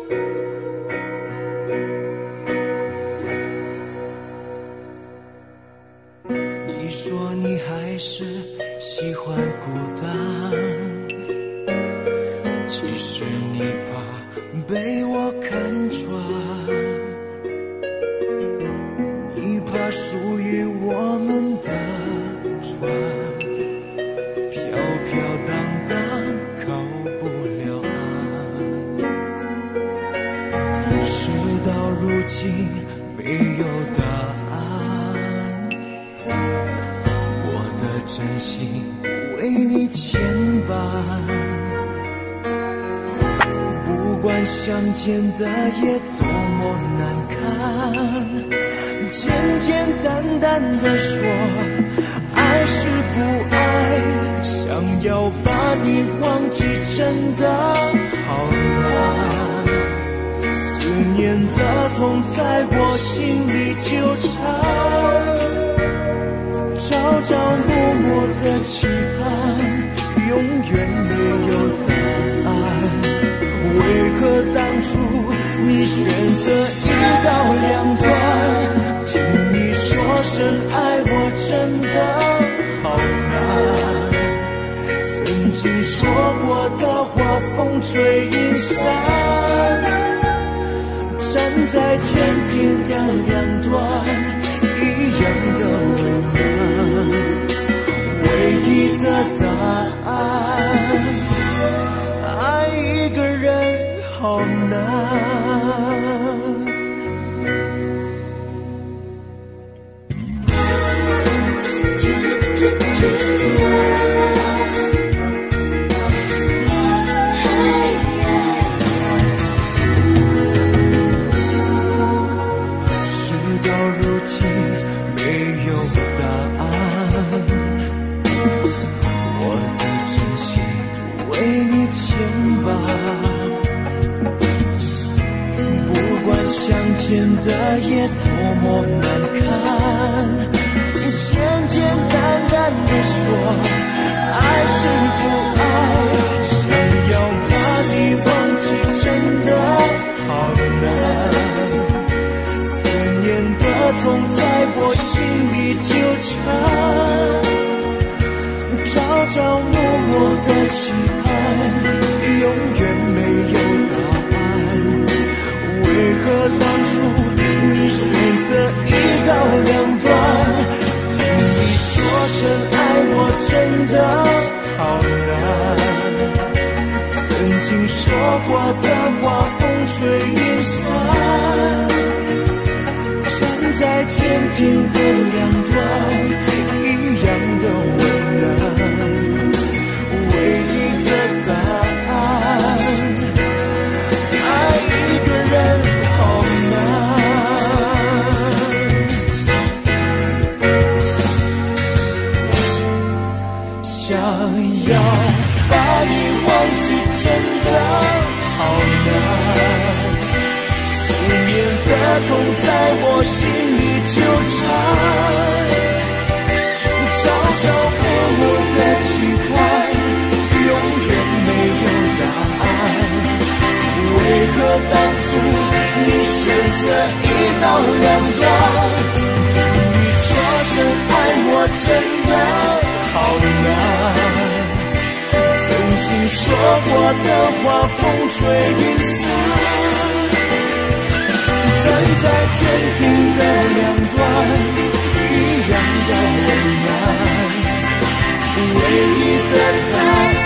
你说你还是喜欢孤单，其实你怕被我看穿，你怕属于我们的船飘飘荡荡靠不了岸，事到如今没有答案，我的真心为你牵绊，不管相见的夜多么难看，简简单单的说爱是不爱，想要把你忘记真的好难，思念的痛在我心里纠缠，朝朝暮暮的期盼永远没有答案，为何当初你选择一刀两断，听你说声爱我真的好难，曾经说过的话风吹云散，站在天平的两端一样的为难，唯一的答案，爱一个人好难。相见的夜多么难看，简简单单的说爱是不爱，想要把你忘记真的好难，思念的痛在我心里纠缠，朝朝暮暮的期盼永远没有答案，为何当初你选择一刀两断，听你说声爱我真的好难，曾经说过的话风吹云散，站在天平的两端一样的为难，唯一的答案，爱一个人想要把你忘记真的好难，思念的痛在我心里纠缠，朝朝暮暮的期盼永远没有答案，为何当初你选择一刀两断，听你说声爱我真的好难，曾经说过的话风吹云散，站在天平的两端一样的为难，唯一的答案